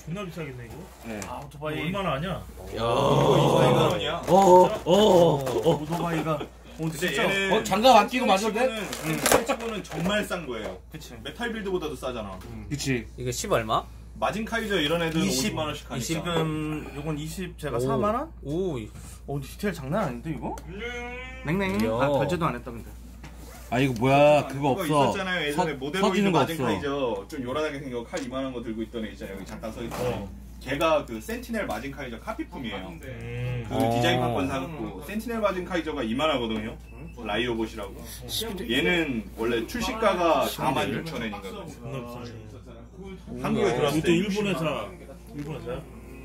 존나 비싸겠네 이거. 네. 아 오토바이 얼마나 하냐? 야. 이거 200,000원이야. 오토바이가. 근데 얘는 장갑 안 끼고 맞아도 돼? 센티넬 치고는 정말 싼 거예요. 그치. 메탈 빌드보다도 싸잖아. 그치. 이거 10 얼마? 마진 카이저 이런 애들은 50만 원씩 하니까. 20은 요건 20 제가 4만 원? 오. 디테일 장난 아닌데 이거? 냉랭. 이야. 결제도 안 했다 근데. 아 이거 뭐야 그거 없어. 있었잖아요. 예전에 모델로이드 서지는 거 마진 없어. 카이저 좀 요란하게 생겨 칼 이만한 거 들고 있던 애 있잖아요. 여기 잠깐 서 있던. 걔가 그 센티넬 마진 카이저 카피품이에요. 그 디자인 바꾼 사갖고 센티넬 마진 카이저가 이만하거든요. 라이오봇이라고. 얘는 원래 출시가가 46,000엔인가. 존나 비싸네. 한국에 들어왔을 또 때 일본에서 일본에서야?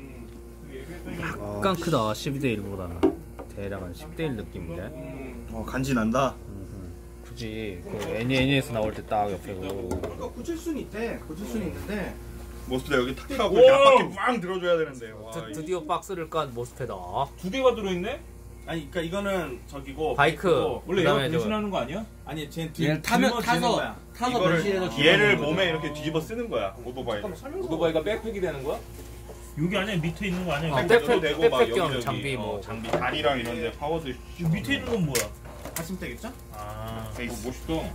약간 크다. 12대 1보다는. 대략 한 10대 1 느낌인데. 간지 난다. 굳이 그 애니에서 나올 때 딱 옆에 그 그러니까 고칠 수는 있대. 고칠 수는 있는데. 모스트다 여기 탁 하고 이렇게 앞바퀴 꽝 들어줘야 되는데. 와, 드디어 박스를 깐 모스페다. 두 개가 들어있네? 아니 그러니까 이거는 저기고 바이크. 원래 그다음에 얘가 변신하는 거 아니야? 아니 쟤는 얘는 타서 이거를 변신해서 얘를 몸에 이렇게 뒤집어 쓰는 거야. 오토바이. 오토바이가 백팩이 되는 거야? 여기 안에 밑에 있는 거 아니야? 아, 여기? 백팩, 되고 막 백팩 겸 여기저기, 장비 뭐. 장비 다리랑 이런데 파워도. 이 밑에 있는 건 뭐야? 가심대겠죠? 아. 멋있다.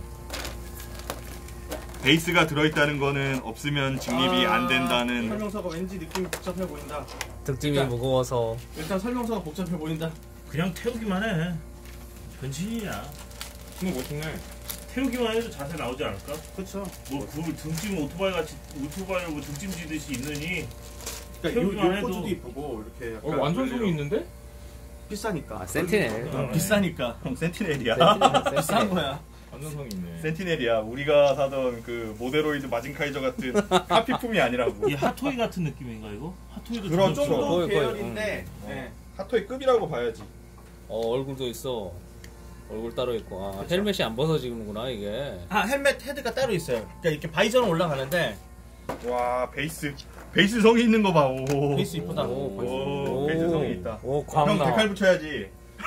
베이스가 들어있다는 거는 없으면 직립이 안 된다는. 설명서가 왠지 느낌이 복잡해 보인다. 등짐이 일단- 무거워서. 일단 설명서가 복잡해 보인다. 그냥 태우기만 해. 변신이야. 근데 멋있네. 태우기만 해도 자세 나오지 않을까? 그렇죠. 뭐 그걸 등짐 오토바이 같이 오토바이를 뭐 등짐 지듯이 있느니. 그러니까 태우기만 해도 포즈도 이쁘고 이렇게. 약간 완전성이 있는데? 비싸니까. 아, 센티넬. 비싸니까. 형 센티넬이야. 비싼 거야. 완전성이 있네. 센티넬이야. 우리가 사던 그 모델로이드 마진카이저 같은 카피품이 아니라고. 이 핫토이 같은 느낌인가 이거? 핫토이도 그렇죠. 좀 더 거의, 계열인데. 네. 핫토이 급이라고 봐야지. 얼굴도 있어. 얼굴 따로 있고. 아, 헬멧이 안 벗어지는구나 이게. 아 헬멧 헤드가 따로 있어요. 그러니까 이렇게 바이저는 올라가는데 와 베이스 성이 있는 거 봐. 오. 베이스 이쁘다. 오, 베이스 성이 있다. 오, 형 광나. 데칼 붙여야지.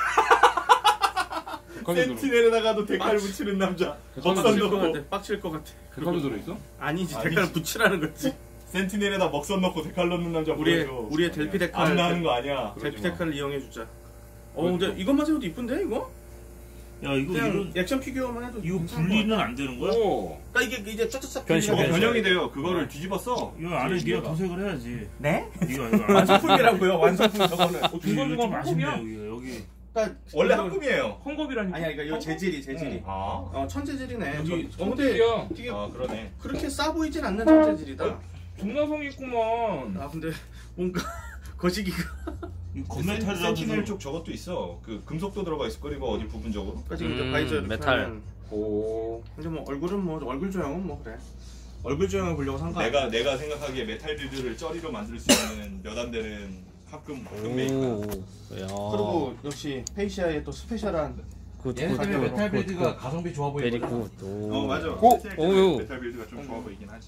센티넬에다가도 데칼 붙이는 남자. 먹선 넣고. 빡칠 것 같아. 백화도 들어있어? 아니지 아니지. 데칼 붙이라는 거지. 센티넬에다 먹선 넣고 데칼 넣는 남자 보여줘. 우리의 델피 데칼. 안 나는 거 아니야. 델피 데칼을 이용해 주자. 근데 이것만 세워도 이쁜데 이거? 야 이거 그냥 액션 피규어만 해도 이거 분리는 안 되는 거야? 오. 그러니까 이게 이제 쫙쫙 변신, 저거 변신. 변형이 돼요. 그거를 뒤집어 써. 이거 안에 네가 도색을 해야지. 네? 이거 완성품이라고요. 완성품 저거는. 중간중간 맛있네, 맛있네 여기. 원래 한품이에요. 헝겊이라니까. 아니야 이거 재질이. 아. 천재질이네. 여기 근데 천재질이야. 되게 아 그러네. 그렇게 싸 보이진 않는 천재질이다. 중나성이 있구만. 아 근데 뭔가 거시기가 센티넬 쪽 저것도 있어. 그 금속도 들어가 있을 거리고 어디 부분적으로. 까지 이제 바이저 이렇게 메탈. 하면 오. 근데 뭐 얼굴은 뭐 얼굴 조형은 뭐 그래. 얼굴 조형을 보려고 산 거 아니야? 내가 생각하기에 메탈 빌드를 쩌리로 만들 수 있는 몇 안 되는 가끔 메이커. 야. 그리고 역시 페이시아의 또 스페셜한 얘네 때문에 메탈 빌드가 가성비 좋아 베리 보이거든. 굿. 맞아. 오, 오, 메탈 빌드가 좀 좋아 보이긴 하지.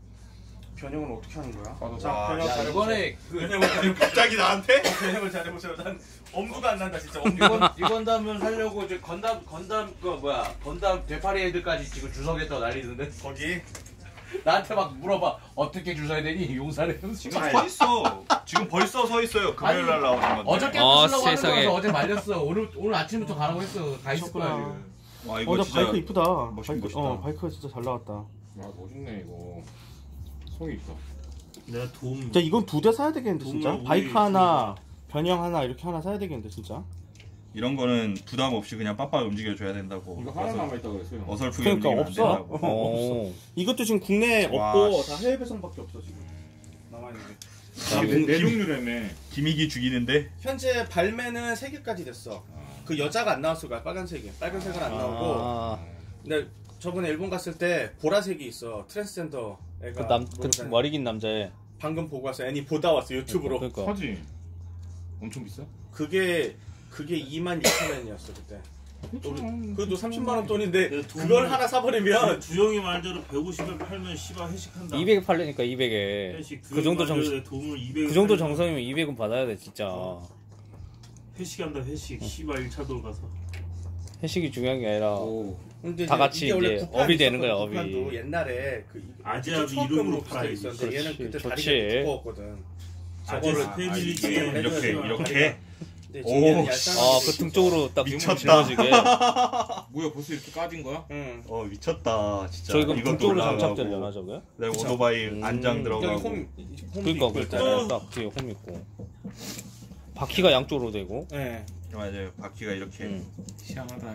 변형은 어떻게 하는 거야? 와, 자, 변형 야 잘해보세요. 이번에 그 변형을 잘해보세요. 갑자기 나한테? 변형을 잘해보세요. 난 엄두가 안 난다 진짜. 엄두가. 이 건담을 살려고 이제 건담 그 뭐야 건담 되파리 애들까지 지금 주석했다고 난리던데. 거기 나한테 막 물어봐 어떻게 주워야 되니 용사를. 지금 서 있어. 지금 벌써 서 있어요. 금요일 날 나오는 건데. 어저께 아, 쓰려고 하는 세상에. 거라서 어제 말렸어. 오늘 아침부터 가라고 했어. 다 있을 거야 지금. 와 이거 진짜 바이크 이쁘다. 멋있다. 바이크가 진짜 잘 나왔다. 야 멋있네 이거. 성이 있어. 내가 진짜 이건 2대 사야 되겠는데 진짜. 바이크 하나, 변형 하나 이렇게 하나 사야 되겠는데 진짜. 이런 거는 부담 없이 그냥 빡빡 움직여줘야 된다고. 이거 하나 남아있다고 그랬어요. 어설프게 그러니까 움직이면 안 없어. 된다고. 오. 이것도 지금 국내에 와, 없고 씨. 다 해외 배송밖에 없어 지금. 남아 있는 게. 내륙류라며. 기믹이 죽이는데. 현재 발매는 3개까지 됐어. 그 여자가 안 나왔을 거야. 빨간색은 안 나오고. 아. 근데 저번에 일본 갔을 때 보라색이 있어. 트랜스젠더 애가. 그 머리 긴 남자애. 방금 보고 왔어. 애니 보다 왔어 유튜브로. 그러니까. 사지. 엄청 비싸? 그게 26,000원이었어 그때. 그래도 30만 원 돈인데 그걸 하나 사버리면 주영이 말대로 150에 팔면 씨발 회식한다. 200에 팔려니까 200에. 회식 그 정도 돈을 200. 그 정도 정성이면 200은 받아야 돼 진짜. 회식한다 회식. 씨발 1차 돌 가서. 회식이 중요한 게 아니라 오. 근데 다 같이 이게 원래 이제 구판이 업이 되는 거야, 있었거든, 업이. 구판도 옛날에 그 아재아비 초합금으로 이름으로 붙어 팔아야지. 있었는데 얘는 그렇지, 그때 좋지. 다리가 두꺼웠거든. 저거를 아재 패밀리 이렇게 게임 이렇게. 근데 오. 지금 얄쌍하게 아, 그 등 쪽으로 딱 미쳤다. 짊어지게. 뭐야 벌써 이렇게 까진 거야? 응. 미쳤다 진짜. 저기 그럼 등 이것도 쪽으로 올라가고. 장착되려나 저게? 그다음에 오토바이 안장 여기 들어가고. 홈 그러니까 있고 그랬잖아요. 딱 뒤에 홈 있고. 바퀴가 양쪽으로 되고. 네. 맞아요. 바퀴가 이렇게. 희한하다.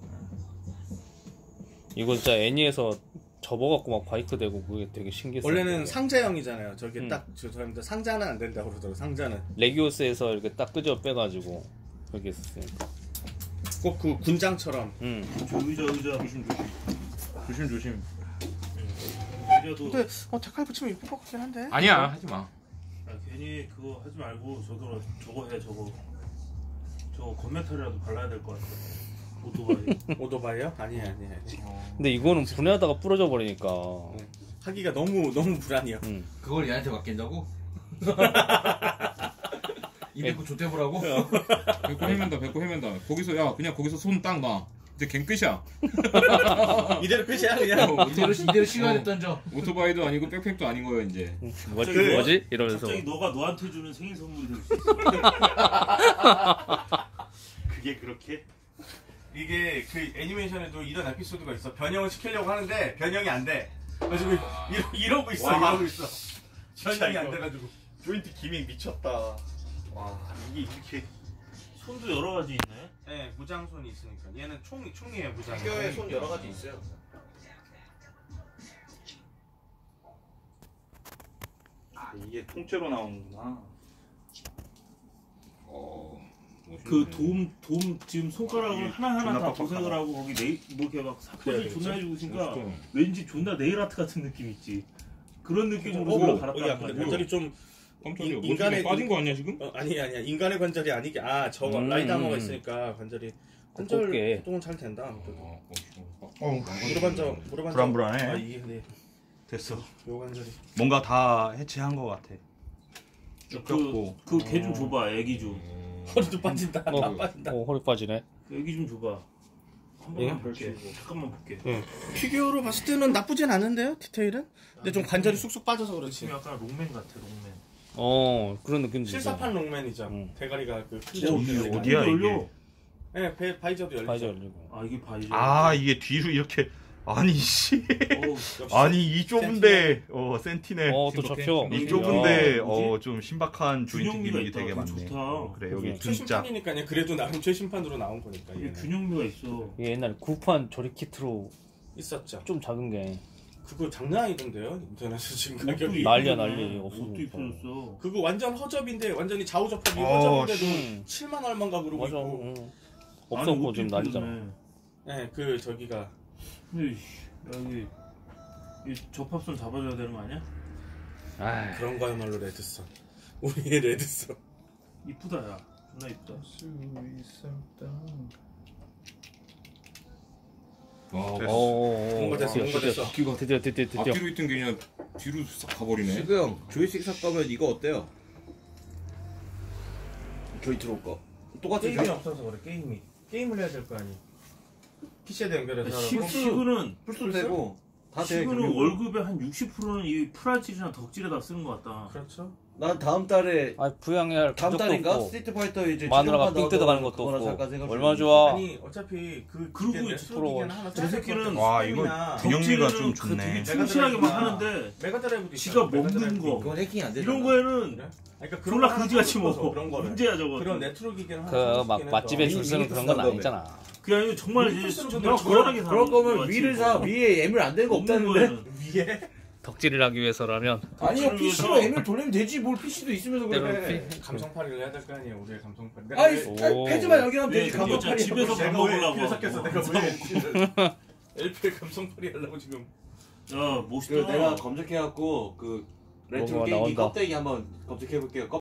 이거 진짜 애니에서 접어갖고 막 바이크 되고 그게 되게 신기했어요. 원래는 상자형이잖아요. 저게 음. 딱 죄송합니다. 상자는 안 된다고 그러더라고. 상자는 레기오스에서 이렇게 딱 끄져 빼가지고 그렇게 했으니까. 꼭 그 군장처럼. 저 의자 조심. 의자도 근데 데칼 붙이면 이쁠 것 같긴 한데. 아니야 하지 마. 괜히 그거 하지 말고 저거 해 저거 건메탈이라도 발라야 될 것 같아. 오토바이. 오토바이요? 아니에요. 근데 이거는 분해하다가 부러져 버리니까. 하기가 너무 불안이야. 그걸 얘한테 맡긴다고? 이백구 조태보라고? 뵙고 헤맨다. 거기서 야 그냥 거기서 손 딱 놔. 이제 갱 끝이야. 이대로 끝이야 그냥. 이대로 시간에 던져. 오토바이도 아니고 백팩도 아닌 거야 이제. 뭐지? 이러면서. 갑자기 너가 너한테 주는 생일 선물이 될 수 있어. 그게 그렇게? 이게 그 애니메이션에도 이런 에피소드가 있어. 변형을 시키려고 하는데 변형이 안 돼. 그래가지고 이러고 있어. 와. 이러고 있어. 변형이 안 이거. 돼가지고. 조인트 기믹 미쳤다. 와 이게 이렇게. 손도 여러 가지 있네. 네, 무장손이 있으니까. 얘는 총이에요, 무장. 피규어에 손 여러 가지 있어요. 이게 통째로 나오는구나. 그 돔 지금 손가락을 이게 하나하나 존나 다 빡빡하다. 도색을 하고 거기 뭐 이렇게 막 사포질 존나 해주고 있으니까 멋있다. 왠지 존나 네일 아트 같은 느낌 있지. 그런 느낌으로 어, 손을 갈았다. 야, 근데 관절이 좀 깜짝이야. 인간의 빠진 거 아니야 지금? 아니야. 인간의 관절이 아니게. 저거 라이다머가 있으니까 관절 곱게. 활동은 잘 된다. 불안불안해. 무릎 이게 근데 됐어. 요 관절이. 뭔가 다 해체한 것 같아. 쭉 그 개 좀 줘봐. 애기 좀. 허리도 빠진다. 다 빠진다. 허리 빠지네. 애기 좀 줘봐. 한 예? 번만 볼게. 잠깐만 볼게. 피규어로 봤을 때는 나쁘진 않은데요, 디테일은? 근데 좀 관절이 쑥쑥 빠져서 그렇지. 지금 약간 롱맨 같아. 롱맨. 그런 느낌도 있어. 실사판 롱맨이죠. 대가리가 그 오, 어디야 이게? 네, 바이저도 열리죠. 바이저 열리고. 아 이게 바이저. 이게 뒤로 이렇게. 아니 씨. 역시 아니 이 좁은데 센티넬. 또 접혀. 이 좁은데 뭐지? 좀 신박한 조인트 균형미가 기믹이 있다. 되게 되게 많네. 좋다. 그래 여기 등짝. 최신판이니까요. 그래도 나름 최신판으로 나온 거니까. 이게 얘는. 균형미가 있어. 이게 옛날 구판 조립 키트로 있었죠. 좀 작은 게 그거 장난 아니던데요? 인터넷에서 지금 가격이. 난리야 난리. 옷도 없으니까. 입혀줬어. 그거 완전 허접인데 완전히 좌우접합이 어, 허접인데도 7만 얼마인가 그러고 맞아. 있고. 없었고 지금 난리잖아. 네, 그 저기가 근데 여기 이 접합선 잡아줘야 되는 거 아니야? 그런 거야말로 레드선. 우리의 레드선. 이쁘다 야. 존나 이쁘다. 뭔가 됐어, 뭔가 됐어. 드디어. 앞뒤로 있던 게 그냥 뒤로 싹 가버리네. 지금 조이스틱 살 거면 이거 어때요? 조이트로 올 거. 똑같은 게임이 없어서 그래, 게임이. 게임을 해야 될 거 아니. PC에다 연결해서. 시그는 풀도 되고 다 돼. 시그는 월급의 한 60%는 이 프라질이나 덕질에다 쓰는 것 같다. 그렇죠. 난 다음 달에 부양해야 할 다음 가족도 달인가 없고 스트리트 파이터 이제 마누라가 지금만 삥 뜯어가는 나와도 것도 그거나 없고 잠깐 생각 얼마나 좀 좋아. 아니 어차피 그 그리고 레트로기계는 하나 저 새끼는 와 이거 균형미가 좀 그 좋네. 되게 충실하게 막 하는데 메가드라이브도 지가 있잖아, 먹는 메가드라이브. 거 그건 해킹이 안 되잖아. 이런 거에는 그래? 그러니까 그런 졸라 거 하나 그지같이 사고 싶어서 먹어. 그런 거를. 문제야 저거. 그런 레트로 기계는 하나 그 사고 막 싶긴 맛집에 해서. 줄 서는 그런 건 아니잖아. 그게 아니고 정말 이제 미국에서는 정말 근데 거란하게 사. 그럴 거면 위를 사. 위에 예물 안 되는 거 없다는데. 위에 덕질을 하기 위해서라면 아니요 덕질을 PC로 위해서. 예물 돌리면 되지. 뭘 PC도 있으면서 그래. 감성팔이를 해야 될 거 아니에요. 우리의 감성팔이. 아이 오. 패드만 연결하면 되지. 네, 감독팔이. 집에서 밥 먹으려고. 내가 샀겠어. 내가 왜 LP에 감성팔이 하려고 지금. 야 멋있다. 내가 검색해갖고 그 레트로 뭐가 게임기 나온다. 껍데기 한번 검색해볼게요.